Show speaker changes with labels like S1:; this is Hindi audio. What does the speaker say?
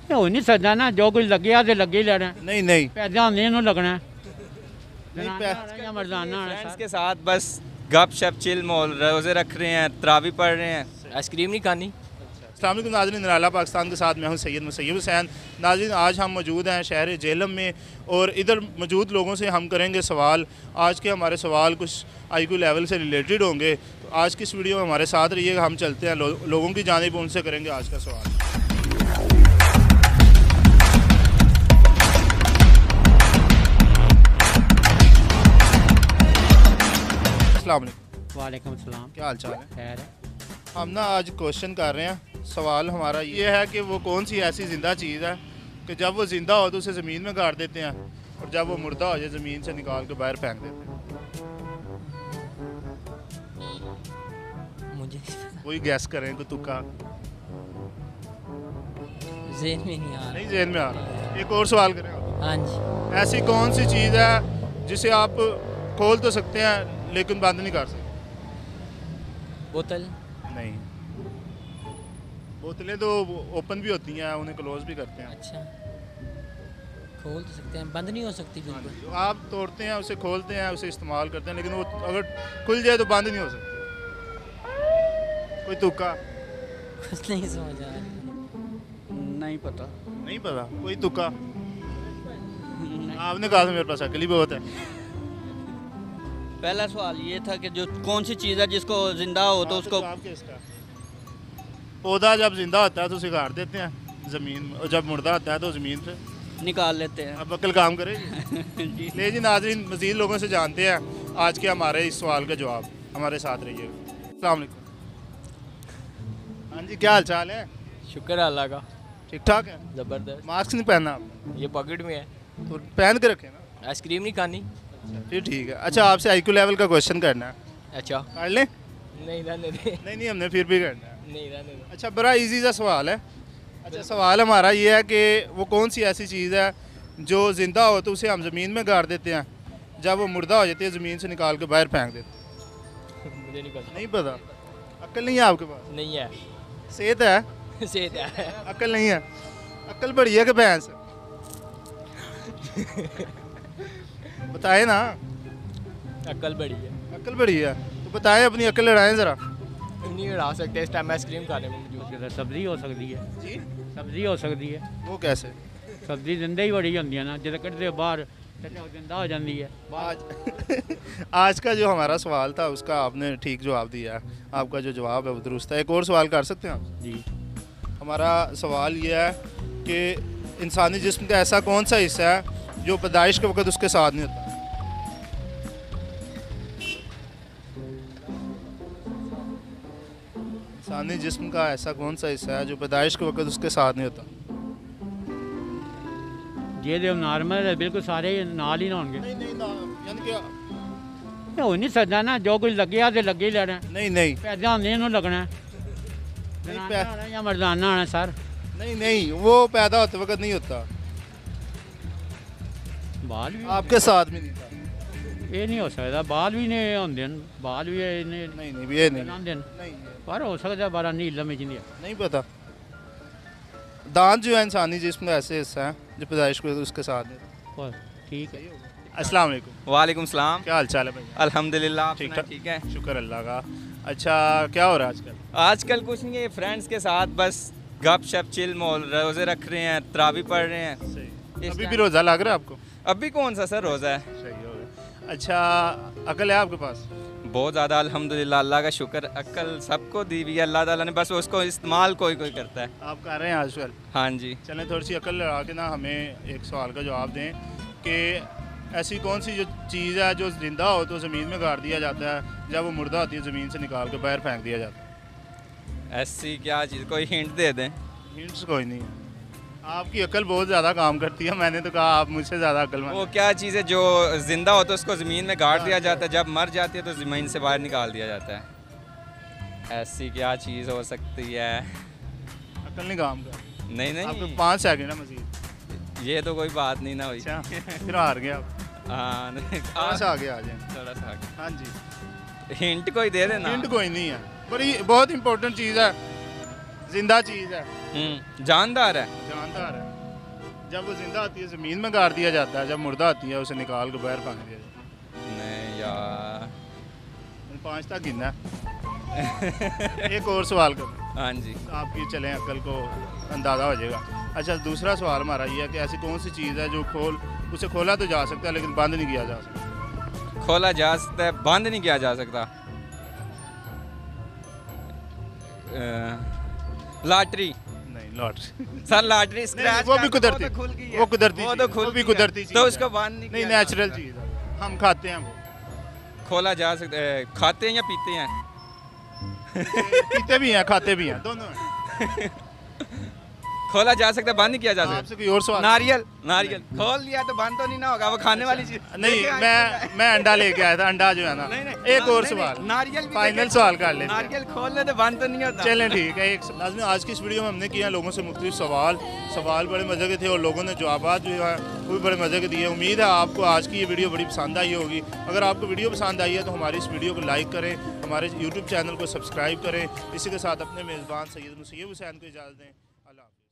S1: हो नहीं सकता ना, जो कुछ लगे तो लगे ही लेना।
S2: नहीं नहीं
S1: पैदा होने ਨੂੰ लगना
S2: नहीं,
S1: मर्दाना
S3: फ्रेंड्स के साथ बस गप शप चिल मोल रोज़े रख रहे हैं, तरावी पढ़ रहे हैं, आइसक्रीम नहीं खानी।
S2: अस्सलाम वालेकुम नाज़रीन, निराला पाकिस्तान के साथ मैं हूं सैयद मुसैयब हुसैन। नाज़रीन, आज हम मौजूद हैं शहर जेहलम में और इधर मौजूद लोगों से हम करेंगे सवाल। आज के हमारे सवाल कुछ IQ लेवल से रिलेटेड होंगे, तो आज की इस वीडियो में हमारे साथ रहिएगा। हम चलते हैं लोगों की जानिब, उनसे करेंगे आज का सवाल। अस्सलाम वालेकुम।
S1: वालेकुम सलाम।
S2: क्या हाल चाल है?
S1: खैर है।
S2: हम ना आज क्वेश्चन कर रहे हैं। सवाल हमारा ये है कि वो कौन सी ऐसी ज़िंदा चीज़ है कि जब वो ज़िंदा हो तो उसे ज़मीन में गाड़ देते हैं और जब वो मुर्दा हो जाए ज़मीन से निकाल के बाहर फेंक देते हैं।
S3: मुझे
S2: वही गैस करें कि तुक्का
S3: ज़हन में नहीं आ
S2: नहीं ज़हन में आ रहा। एक और सवाल करें।
S3: हाँ जी,
S2: ऐसी कौन सी चीज़ है जिसे आप खोल तो सकते हैं लेकिन बंद नहीं कर सकते?
S3: बोतल।
S2: नहीं, बोतलें तो ओपन भी होती हैं, उन्हें क्लोज भी करते हैं।
S3: अच्छा, खोल तो सकते हैं, बंद नहीं हो सकती बिल्कुल।
S2: जो आप तोड़ते हैं उसे खोलते हैं, उसे इस्तेमाल करते हैं, लेकिन वो अगर खुल जाए तो बंद नहीं हो सकती। कोई तुक्का?
S3: कुछ नहीं समझ आ रहा।
S1: नहीं पता।
S2: नहीं पता, कोई तुक्का? आपने कहा था मेरे पास अकल ही बहुत है।
S4: पहला सवाल ये था कि जो कौन सी चीज़ है जिसको जिंदा हो तो उसको
S2: जवाब क्या इसका? पौधा जब जिंदा होता है तो उसे गाड़ देते हैं ज़मीन में, और जब मुर्दा होता है तो ज़मीन से।
S4: निकाल लेते हैं।
S2: अब अकल काम करेगी?
S4: जी।
S2: ले जी नाज़रीन, मज़ीद लोगों से जानते हैं आज के हमारे इस सवाल का जवाब। हमारे साथ रहिएगा। अस्सलाम वालेकुम। हाँ जी, क्या हाल चाल है?
S3: शुक्र है अल्लाह का,
S2: ठीक ठाक है?
S3: ज़बरदस्त।
S2: मास्क नहीं पहनना आपने?
S3: ये पॉकेट में है।
S2: तो पहन के रखें ना।
S3: आइसक्रीम नहीं खानी।
S2: फिर ठीक है। अच्छा, आपसे IQ लेवल का क्वेश्चन करना है,
S3: अच्छा,
S2: कर लें?
S3: नहीं रहने दे।
S2: नहीं, हमने फिर भी करना है।
S3: नहीं रहने दे।
S2: अच्छा, बड़ा इजी सा सवाल है। अच्छा, सवाल हमारा ये है कि वो कौन सी ऐसी चीज़ है जो ज़िंदा हो तो उसे हम ज़मीन में गाड़ देते हैं, जब वो मुर्दा हो जाती है ज़मीन से निकाल के बाहर फेंक देते हैं?
S3: मुझे नहीं पता।
S2: नहीं पता? अक्ल नहीं है आपके पास?
S3: नहीं है।
S2: सेहत है,
S3: सेहत है।
S2: अक्ल नहीं है। अक्ल बड़ी है कि भैंस? बताए ना।
S3: अक्ल बड़ी है।
S2: अक्ल बड़ी है तो बताएं, अपनी अक्ल लड़ाएं ज़रा।
S3: नहीं उड़ा सकते इस टाइम आइसक्रीम खाने में मौजूद।
S1: सब्जी हो सकती है।
S2: जी,
S1: सब्जी हो सकती है।
S2: वो कैसे?
S1: सब्जी जिंदा ही बड़ी होंगी ना, जो कटते बाहर जिंदा हो जाती है।
S2: आज आज का जो हमारा सवाल था उसका आपने ठीक जवाब दिया। आपका जो जवाब है वो दुरुस्त है। एक और सवाल कर सकते हैं आप?
S1: जी।
S2: हमारा सवाल ये है कि इंसानी जिस्म का ऐसा कौन सा हिस्सा है जो पैदाइश के वक्त उसके साथ नहीं होता? इंसानी जिस्म का ऐसा कौन सा हिस्सा है जो पैदाइश के वक्त उसके साथ नहीं होता?
S1: ये जो नॉर्मल है बिल्कुल सारे नाल ही ना होंगे।
S2: नहीं नहीं, यानी कि
S1: हो नहीं सकता ना, जो कुछ लगे तो लगे ही लेना।
S2: नहीं नहीं
S1: पैदा होने ਨੂੰ लगना
S2: नहीं,
S1: जनाना होना या मर्दाना होना सर।
S2: नहीं नहीं, वो पैदा होते वक्त नहीं होता,
S1: बाल भी
S2: आपके साथ भी नहीं था।
S1: ये नहीं हो सकता, बाल भी नहीं होंगे, बाल भी
S2: नहीं नहीं, ये नहीं
S1: बनाते
S2: नहीं,
S1: पर हो सकता बारा नीलम में नहीं।
S2: नहीं पता। दांत जो है इंसानी जिस्म का ऐसे हिस्सा है जो पैदाइश को उसके साथ नहीं।
S1: बस ठीक है।
S2: अस्सलाम वालेकुम।
S3: वालेकुम सलाम।
S2: क्या हाल चाल है भाई?
S3: अल्हम्दुलिल्लाह, आप
S2: ठीक
S3: सुनाएं,
S2: ठाक?
S3: ठीक है।
S2: शुक्र अल्लाह का। अच्छा, क्या हो रहा है आजकल?
S3: आजकल कुछ नहीं है, फ्रेंड्स के साथ बस गप शप चिल मोल रोज़े रख रहे हैं, तरावी पढ़ रहे हैं।
S2: सही।
S3: इस
S2: अभी भी
S3: टाइम-
S2: रोज़ा लग रहा है आपको?
S3: अभी कौन सा सर रोज़ा है?
S2: सही हो गया। अच्छा, अकल है आपके पास?
S3: बहुत ज़्यादा अल्हम्दुलिल्लाह, अल्लाह का शुक्र। अक्ल सबको दी हुई है अल्लाह ताला ने, बस उसको इस्तेमाल कोई कोई करता है।
S2: आप कर रहे हैं आजकल?
S3: हाँ जी।
S2: चलें, थोड़ी सी अकल लगा के ना हमें एक सवाल का जवाब दें कि ऐसी कौन सी जो चीज़ है जो जिंदा हो तो ज़मीन में गाड़ दिया जाता है, जब वो मुर्दा होती है ज़मीन से निकाल के बाहर फेंक दिया जाता है?
S3: ऐसी क्या चीज़, कोई हिंट दे दें।
S2: हिंट्स कोई नहीं है। आपकी अकल बहुत ज़्यादा काम करती है, मैंने तो कहा आप मुझसे ज़्यादा अकलमंद
S3: वो
S2: हैं।
S3: क्या चीज़ है जो जिंदा हो तो उसको ज़मीन में गाड़ दिया जाता है, जब मर जाती है तो ज़मीन से बाहर निकाल दिया जाता है। ऐसी क्या चीज़ हो सकती है?
S2: अकल नहीं काम कर।
S3: नहीं
S2: आपको
S3: नहीं,
S2: 5 सेकंड है मजीद।
S3: ये तो कोई बात नहीं ना हुई।
S2: अच्छा, फिर हार गया आप।
S3: हाँ नहीं,
S2: थोड़ा सा आगे आ जाए।
S3: थोड़ा सा आगे।
S2: हाँ जी,
S3: हिंट कोई दे देना।
S2: हिंट कोई नहीं है, बड़ी बहुत इंपॉर्टेंट चीज़ है, जिंदा चीज़ है,
S3: जानदार है।
S2: जानदार होता है जब वो जिंदा होती है ज़मीन में गाड़ दिया जाता है, जब मुर्दा होती है उसे निकाल के बाहर फेंक दिया जाता
S3: नहीं यार।
S2: है। 5 तक गिनना है। एक और सवाल करो
S3: हाँ जी।
S2: आपकी चलें अक्ल को अंदाज़ा हो जाएगा। अच्छा दूसरा सवाल हमारा ये है कि ऐसी कौन सी चीज़ है जो उसे खोला तो जा सकता है लेकिन बंद नहीं किया जा सकता।
S3: खोला जा सकता है, बंद नहीं किया जा सकता। लॉटरी।
S2: नहीं लॉटरी
S3: सर लॉटरी स्क्रैच
S2: वो भी कुदरती,
S3: तो खुल गई है।
S2: वो कुदरती
S3: वो तो
S2: चीज़ है,
S3: खुल
S2: वो भी
S3: गई है।
S2: कुदरती चीज़
S3: तो
S2: है।
S3: उसको बंद नहीं
S2: नहीं
S3: किया जा
S2: नेचुरल
S3: सकता।
S2: चीज़ है, हम खाते हैं वो।
S3: खोला जा सकता है, खाते हैं या पीते हैं?
S2: पीते भी हैं खाते भी हैं दोनों हैं।
S3: खोला जा सकता है, बंद नहीं किया जा सकता।
S2: आपसे कोई और सवाल?
S3: नारियल। नारियल खोल लिया तो बंद तो नहीं ना होगा, वो खाने वाली चीज
S2: नहीं मैं अंडा लेके आया था, अंडा जो है ना। एक और सवाल,
S3: नारियल
S2: फाइनल सवाल कर लेते हैं।
S3: नारियल खोल ले तो बंद तो नहीं होता।
S2: चलें ठीक है। एक नाज़रीन आज की इस वीडियो में हमने किया लोगों से मुख्तलिफ सवाल बड़े मज़े के थे और लोगों ने जवाब जो है वो भी बड़े मज़े के दिए। उम्मीद है आपको आज की ये वीडियो बड़ी पसंद आई होगी। अगर आपको वीडियो पसंद आई है तो हमारी इस वीडियो को लाइक करें, हमारे यूट्यूब चैनल को सब्सक्राइब करें। इसी के साथ अपने मेज़बान सैयद मुसैयब हुसैन को इजाज़त दें। अल्लाह हाफ़िज़।